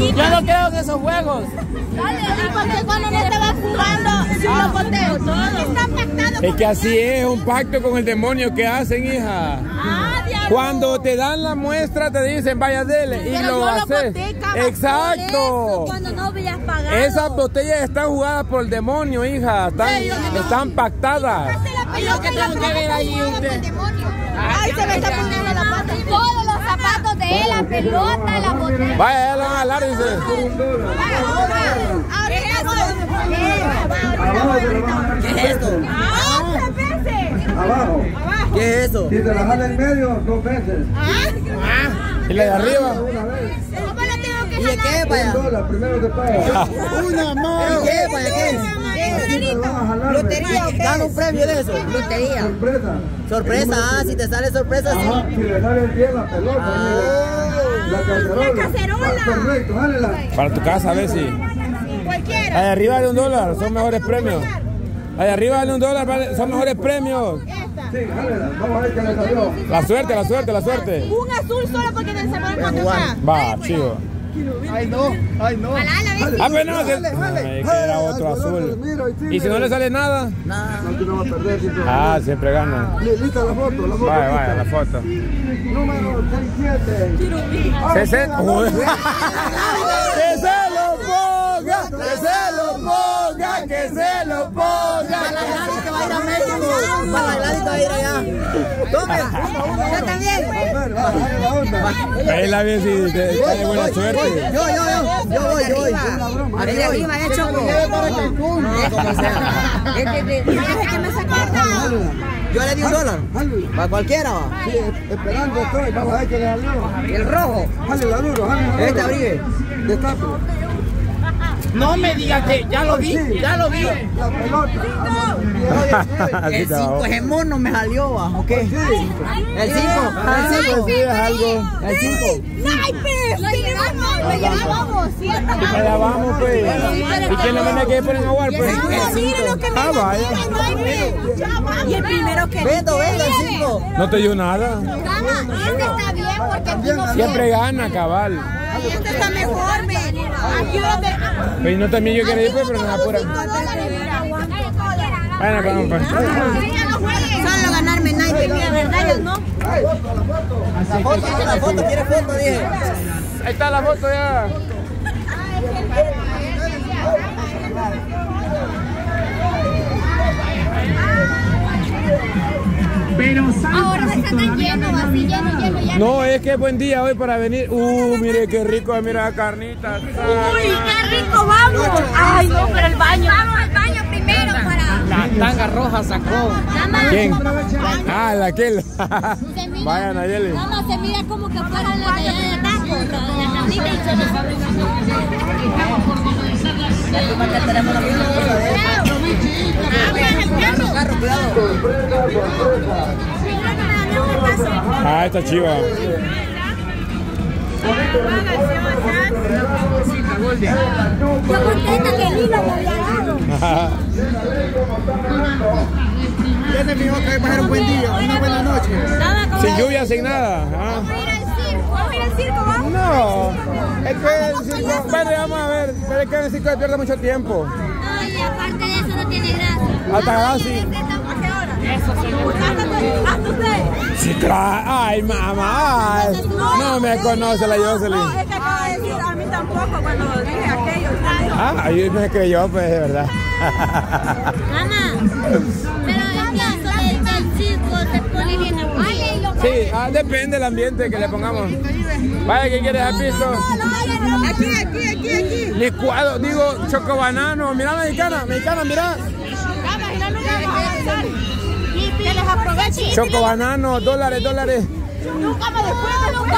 Yo no creo en esos juegos. ¿Y por qué cuando no estaba jugando si lo boteo todo? Está pactado. Es que así es un pacto con el demonio que hacen, hija. Cuando te dan la muestra te dicen vaya dele y lo haces. Exacto. Cuando no habías pagado. Esas botellas están jugadas por el demonio, hija. Están pactadas. Ay, yo que tengo que ver ahí usted. Ay, se me está poniendo la pata. Todos los zapatos de él, la pelota, la botella. Vaya, ya lo van a jalar, dice. ¿Qué es esto? Abajo. ¿Qué es eso? Si te la jala en medio, 2 veces. ¿Y la de arriba? ¿Y de qué, vaya? $1, primero te paga. Una más. ¿Y qué, vaya? ¿Qué? Lotería, gana un premio de eso. Lotería. Sorpresa. Sorpresa, si te sale sorpresa, sí. Si le sale bien la pelota, la cacerola. Perfecto, jálela. Para tu casa, a ver si. Cualquiera. Ahí arriba de $1, son mejores premios. Ahí arriba de $1, son mejores premios. Sí, jálela. Vamos a ver qué le salió. La suerte, la suerte, la suerte. Un azul solo porque te separan cuando está. Va, chido. Ay, no. Ay, no. Ah, pues no, que era otro azul. ¿Y si no le sale nada? No, tú no vas a perder. Ah, siempre gana. Lista la foto, la foto. Vaya, la foto. Número 67. 60. Que se lo ponga, que se lo ponga, que se lo ponga. Que va a ir a México. Para bailar y va a ir allá. Tome, yo también. Baila bien si te trae buena suerte. Yo voy. Arriba, arriba, hecho. Como sea. ¿Qué me sacaste? Yo le di $1. Para cualquiera, va. Sí, esperando estoy. Vamos a ver qué le salió. El rojo. Jálela duro, jálela. Este abrigue. Destape. No me digas que ya lo vi, ya lo vi. La pelota. El 5 es mono me salió, ¿va? ¿O qué? El 5. Pues sí, es algo. El 5. Lo llevamos, ¿cierto? Y allá vamos, pues. ¿Y quién le viene que ponen a jugar, pues? Ah, vaya. Y el primero que Vendo, el 5. No te dio nada. gana, este está bien porque estuvo Siempre gana, cabal. Este está mejor, men. Ayúdame. Pues no también yo quería ir, pues, pero no me apuran. Bueno, vamos, pues. Solo ganarme naipe, la verdad, no. La foto, ¿quiere foto? Dije. Ahí está la foto ya. Ahora no está tan lleno, así lleno ya. No, es que es buen día hoy para venir. Mire qué rico, mira carnitas. Uy, qué rico, vamos. Ay, no, pero el baño. Vamos al baño primero para. La tanga roja sacó. ¿Quién? Ah, la aquel. Vayan, Nayeli. Vamos, se mira como que fuera la de taco, la carnita y se Carro, cuidado. Ah, está chiva. Yo contenta que el hilo me había dado. Ya se fijó que hoy va a ser un buen día, una buena noche. Sin lluvia, sin nada. Vamos a ir al circo, vamos. No, es que el circo, bueno, vamos a ver, pero es que el circo se pierde mucho tiempo. Ay, aparte de eso no tiene gracia. Hasta casi. ¿A qué hora? Eso sí. ¿Hasta usted? Sí, claro. Ay, mamá. No me conoce la Jocelyn. No, es que acaba de decir a mí tampoco cuando dije aquello. Ah, yo me creyó, pues, de verdad. Mamá, pero en caso del circo se pone bien aburrido. Sí, depende del ambiente que le pongamos. Vaya, ¿qué quieres haber visto? Aquí. Licuado, digo, chocobanano. Mira, mexicana, mira. Y que les aproveche. Chocobanano, $, Nunca me después.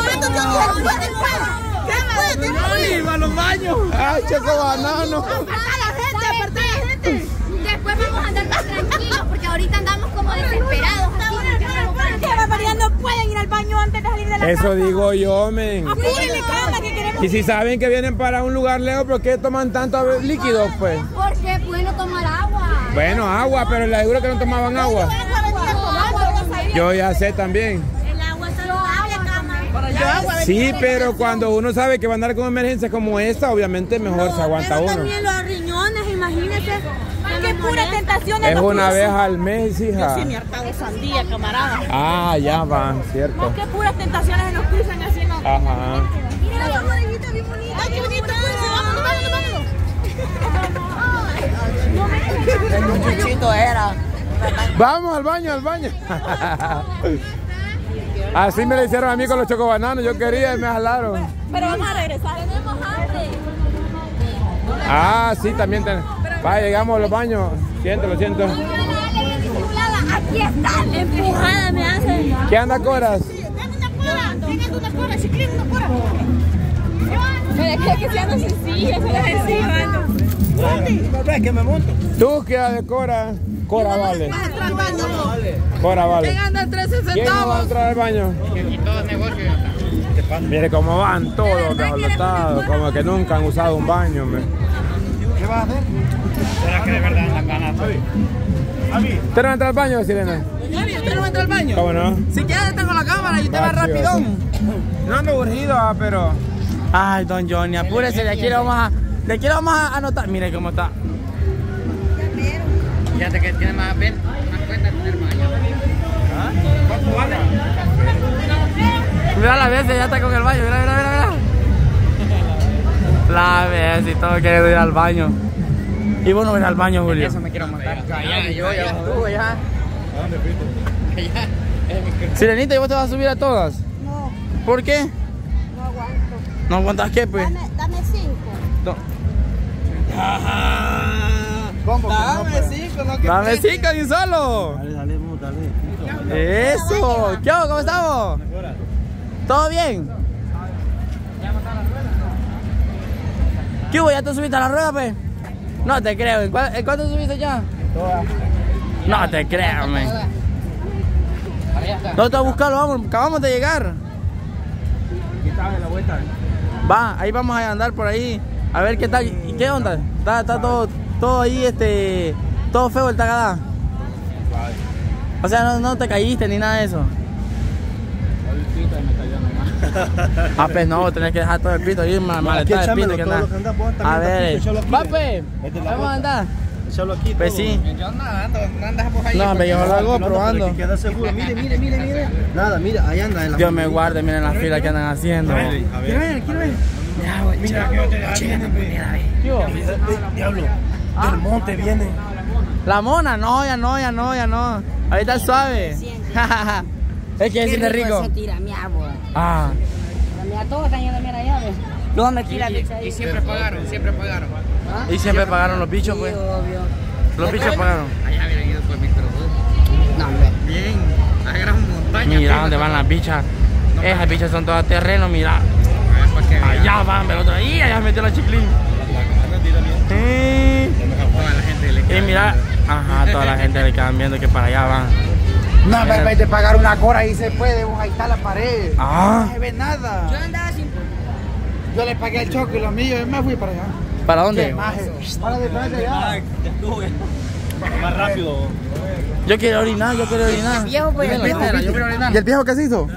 ¡Ay, va a los baños! Ay, chocobanano. Aparta la gente. Después vamos a andar más tranquilos porque ahorita andamos como desesperados. No pueden ir al baño antes de salir de la casa. Eso digo yo, men. Apúrenle, calma, que queremos. Y si saben que vienen para un lugar lejos, ¿por qué toman tanto líquidos, pues? Porque pueden tomar agua. Bueno, agua, pero les aseguro que no tomaban agua. Yo ya sé también. El agua saludable, cama. tomando agua. Sí, pero cuando uno sabe que va a andar con emergencias como esta, obviamente mejor se aguanta pero uno. también los riñones, imagínese. Qué pura tentación. Es una vez al mes, hija. Sí, me harta de sandía, camarada. Ah, ya va, cierto. Qué puras tentaciones nos cruzan así, ¿no? Ajá. Mira la bodeguita bien bonita. Ay, qué bonita, pues. Vámonos. El muchachito era. Vamos al baño, al baño. Así me lo hicieron a mí con los chocobananos. Yo quería y me jalaron. Pero vamos a regresar. Tenemos hambre. Ah, sí, también tenemos. Va, llegamos a los baños. Siento. Aquí está. Empujada me hacen. ¿Qué anda, Coras? Una cora, si quieren una cora. Pero que sean sencillas, solo No ves que me monto. ¿Tú qué haces, Cora? Cora vale. Cora vale. ¿Quién anda 13 ¿Quién no va a centavos? entrar al baño? Mire cómo van todos desalotados, como que nunca han usado un baño. ¿Qué vas a hacer? ¿Será que de verdad andan ganas hoy? ¿Usted no va a entrar al baño, Sirena? Señor, ¿usted no entra al baño? ¿Cómo no? Si quieres tengo la cámara y usted va Va, sí, rapidón. No ando urgido, pero... Ay, don Johnny, apúrese, de aquí le vamos a anotar. Mire cómo está. Fíjate que tiene más cuenta tener baño. ¿Cuánto vale? Mira la vez, ya está con el baño, mira. La vez y todo quiere ir al baño. Y vos no ves al baño, Julio. Eso me quiero montar. Ya estuve, ya. ¿A dónde fuiste? Sirenita, ¿y vos te vas a subir a todas? No, ¿Por qué? no aguanto. ¿No aguantas qué, pues? Dame 5. No. ¿Cómo? Dame 5 ni solo. Dale. Eso. ¿Qué hago? ¿Cómo estamos? ¿Todo bien? ¿Qué hubo? ¿Ya te subiste a la rueda, pues? No te creo. ¿En cuánto subiste ya? No te creo, man. ¿Dónde te vas a buscarlo? Vamos, acabamos de llegar. Va, ahí vamos a andar por ahí. A ver qué tal. ¿Y qué onda? Está todo ahí, todo feo el Tagadá. O sea, no te caíste ni nada de eso. Ah, pues no, tenés que dejar todo el pito ahí, maleta de pito que anda. A ver, va, pues, vamos a andar. Échalo aquí. Pues sí. Yo no andas por ahí. No, hombre, yo lo hago probando. Queda seguro. Mire. Nada, mira, ahí anda. En la Dios me guarde, miren las filas que andan haciendo. A ver. Quiero ver. Mira, diablo. Del monte viene. La mona, no, ya no. Ahorita es suave. Es que es rico. Tira mi agua. Ah. Mira, todos están yendo, mira allá, ¿ves? ¿Dónde tira Y siempre pagaron. Y siempre pagaron los bichos, pues. Obvio. Los bichos pagaron. Allá habían ido por microbús. No, hombre. Bien. La gran montaña. Mira dónde van las bichas. Esas bichas son todas terreno, mira. A ver, para que vean. Allá van, pero otra. Y allá metió la chiclín. Toda la gente le Y mira, ajá, toda la gente le quedan viendo que para allá van. No, me vete a pagar una cora y se puede, ahí está la pared. Ah. No se ve nada. Yo andaba sin... Yo le pagué el choque y los míos, yo me fui para allá. ¿Para dónde? Para de allá. Más rápido. Yo quiero orinar. Viejo, pues, Yo quiero orinar. ¿Y el viejo qué se hizo?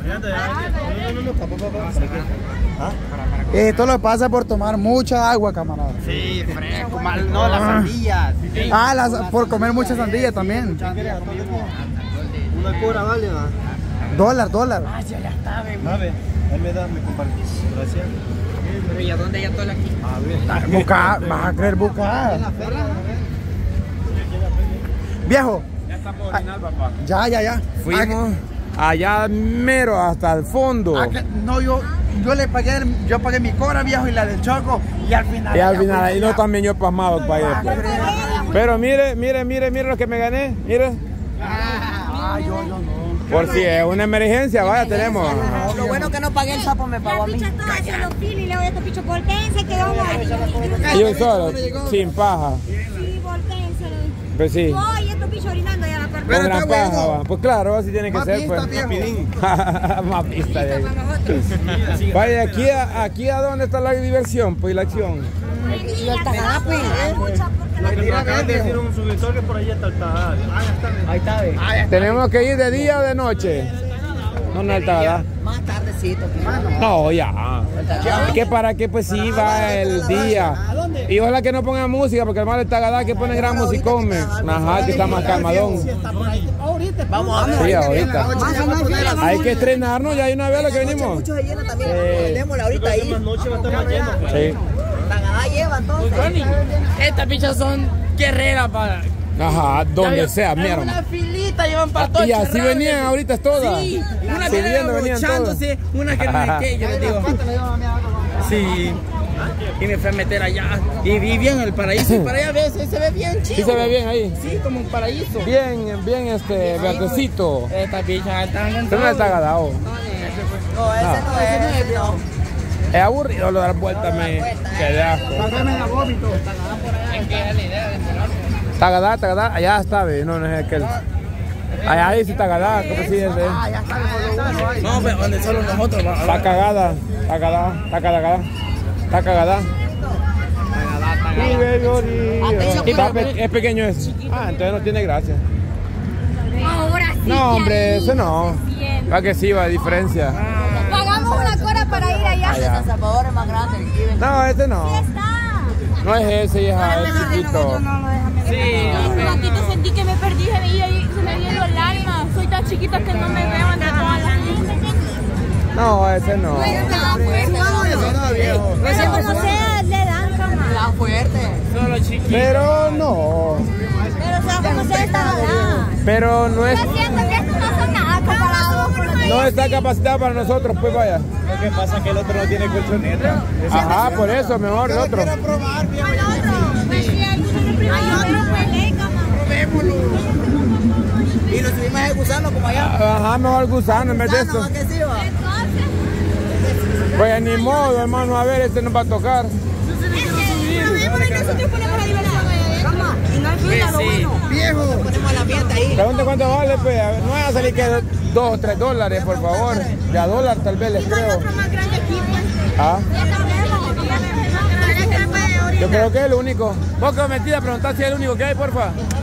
Esto lo pasa por tomar mucha agua, camarada. Sí, fresco, no, las sandías. Ah, por comer mucha sandía también. Una cora vale, ¿va? $1. Ah, sí, allá está, ven. A ver, ahí me da, me compartís. Gracias. Pero ¿y a dónde ya todo aquí? A ver. Buscar, vas a querer buscar. Viejo. Ya está por orinar, papá. Ya. Fuimos allá mero hasta el fondo. No, yo pagué mi cora, viejo, y la del choco. Y al final. Y al final ahí no también yo pasmado para allá. Pero mire lo que me gané. Mire. Yo no. Por si es una emergencia, vaya, tenemos. Lo bueno que no pagué el sapo me pagó a mí. Las bichas todas haciendo fila y luego estos bichos volteense que vamos a... Y yo solo, sin paja. Sí, volteense. Pues sí. Ay, estos bichos orinando ya la parte. Con gran paja, va. Pues claro, así tiene que Más ser, pista, pues. viejo. Más pista de ahí. Vaya, aquí a dónde está la diversión, pues, y la acción. Y el Tagadá, pues. Acaban de decir un subidor que por ahí está el Tagadá. Ahí está, ve. Tenemos que ir de día o de noche. No, no, el Tagadá. Más tardecito. No, ya. Es que para que pues sí va el día. Y ojalá que no pongan música, porque hermano el Tagadá que pone gran musicón. Ajá, que está más calmadón. Vamos a ver. Sí, ahorita. Hay que estrenarnos ya hay una vez lo que venimos. Muchos se llenan también. Démosle ahorita ahí. Sí. Tagadá lleva entonces. Estas pichas son guerreras para... Ajá, donde sea, mi hermano. Una filita llevan para todo. Y así venían ahorita todas. Sí, una que Subiendo venían todas. una que no sé qué, yo les digo. Sí. Y me fui a meter allá. Y vi bien el paraíso. Y para allá ves, se ve bien chido. Sí se ve bien ahí. Sí, como un paraíso. Bien, verdecito. Estas pichas están Pero no está agadado. No, ese no es. No. Es aburrido lo de dar vueltas, me quedé asco. Tagadá, allá está, ve, no es aquel. Allá dice Tagadá, ¿cómo se dice? No, pero donde solo nosotros vamos. Está cagada. Es pequeño ese. Ah, entonces no tiene gracia. Ahora sí. No, hombre, ese no. Va que sí, va a diferencia. Pagamos una cora para ir allá. San Salvador es más grande. No, este no. Sí está. No es ese, hija, es chiquito. Un ratito sentí que me perdí, se me vino el alma. Soy tan chiquita que no me veo entre todas las niñas. No, ese no. No sé, le dan cama. La fuerte. Solo chiquito. Pero no. Pero o sea, como se está allá. Pero no es. Yo siento que estos no son nada comparados con los No está capacitado para nosotros, pues vaya. Lo que pasa es que el otro no tiene colchoneta. Ajá, por eso, mejor el otro. Hay otro, pues, Probémoslo. Y nos subimos a gusano como allá. Ajá, mejor gusano en vez de esto. ¿A qué sí va? Pues ni modo, hermano, a ver, este nos va a tocar. Viejo. Ponemos el ambiente ahí. Pregunta cuánto vale, pues. A ver, no va a salir que $2 o $3, por favor. De a dólar tal vez les creo. Ah. Yo creo que es el único. Vos que me metí a preguntar si es el único que hay, porfa.